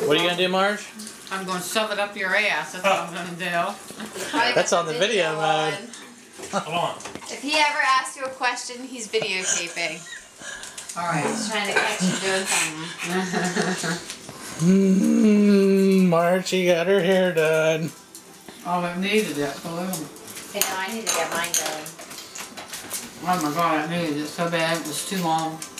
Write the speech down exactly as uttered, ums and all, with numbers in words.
What are you gonna do, Marge? I'm going to shove it up your ass. That's what I'm going to do. That's on the video mode. Hold on. If he ever asks you a question, he's videotaping. Alright. He's trying to catch you doing something. Mmm, Margie got her hair done. Oh, it needed that balloon. I know, I need to get mine done. Oh my god, I needed it so bad. It was too long.